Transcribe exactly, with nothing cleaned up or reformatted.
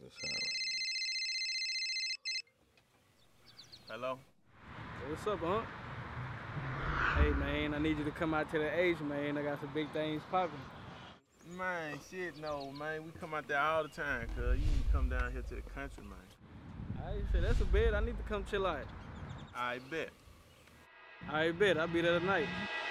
this out right now. Hello? Hey, what's up, huh? Hey, man, I need you to come out to the H, man. I got some big things popping. Man, shit, no, man. We come out there all the time, cuz. You need to come down here to the country, man. I said, that's a bet. I need to come chill out. I bet. I bet. I'll be there tonight.